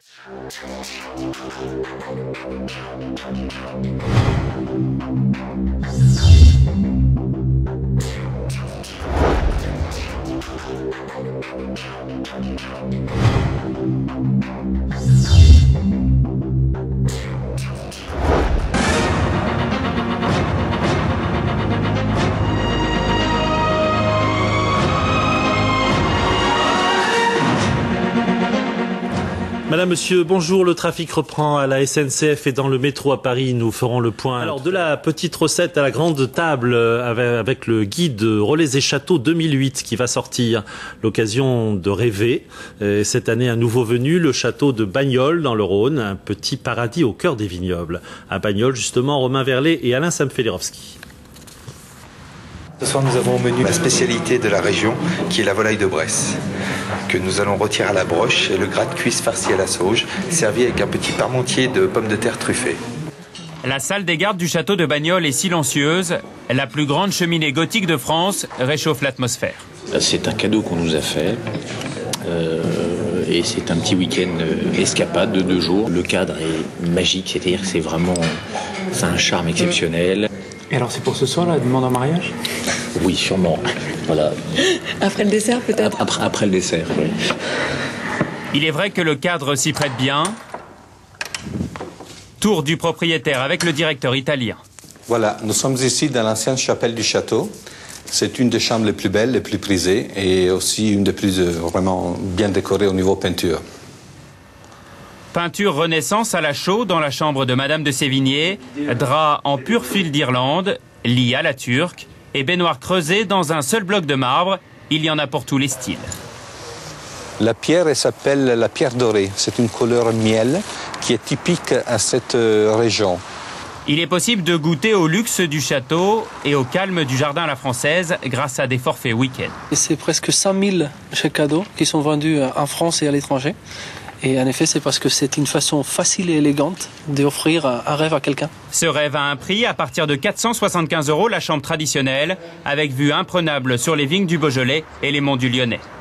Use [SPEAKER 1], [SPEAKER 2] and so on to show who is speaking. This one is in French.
[SPEAKER 1] Madame, monsieur, bonjour. Le trafic reprend à la SNCF et dans le métro à Paris. Nous ferons le point. Alors, de la petite recette à la grande table avec le guide Relais et Châteaux 2008 qui va sortir. L'occasion de rêver. Et cette année, un nouveau venu, le château de Bagnols dans le Rhône, un petit paradis au cœur des vignobles. À Bagnols, justement, Romain Verlet et Alain Samfelierovski.
[SPEAKER 2] Ce soir, nous avons au menu la spécialité de la région, qui est la volaille de Bresse, que nous allons rôtir à la broche et le gras de cuisse farci à la sauge, servi avec un petit parmentier de pommes de terre truffées.
[SPEAKER 3] La salle des gardes du château de Bagnols est silencieuse. La plus grande cheminée gothique de France réchauffe l'atmosphère.
[SPEAKER 4] C'est un cadeau qu'on nous a fait. Et c'est un petit week-end escapade de 2 jours. Le cadre est magique, c'est-à-dire que c'est un charme exceptionnel.
[SPEAKER 5] Et alors c'est pour ce soir la demande en mariage?
[SPEAKER 4] Oui, sûrement. Voilà.
[SPEAKER 6] Après le dessert peut-être?
[SPEAKER 4] Après le dessert, oui.
[SPEAKER 3] Il est vrai que le cadre s'y prête bien. Tour du propriétaire avec le directeur italien.
[SPEAKER 7] Voilà, nous sommes ici dans l'ancienne chapelle du château. C'est une des chambres les plus belles, les plus prisées et aussi une des plus vraiment bien décorées au niveau peinture.
[SPEAKER 3] Peinture Renaissance à la chaux dans la chambre de Madame de Sévigné, drap en pur fil d'Irlande, lit à la turque et baignoire creusée dans un seul bloc de marbre. Il y en a pour tous les styles.
[SPEAKER 7] La pierre, elle s'appelle la pierre dorée. C'est une couleur miel qui est typique à cette région.
[SPEAKER 3] Il est possible de goûter au luxe du château et au calme du jardin à la française grâce à des forfaits week-end.
[SPEAKER 8] C'est presque 100 000 chèques cadeaux qui sont vendus en France et à l'étranger. Et en effet, c'est parce que c'est une façon facile et élégante d'offrir un rêve à quelqu'un.
[SPEAKER 3] Ce rêve a un prix à partir de 475 € la chambre traditionnelle, avec vue imprenable sur les vignes du Beaujolais et les monts du Lyonnais.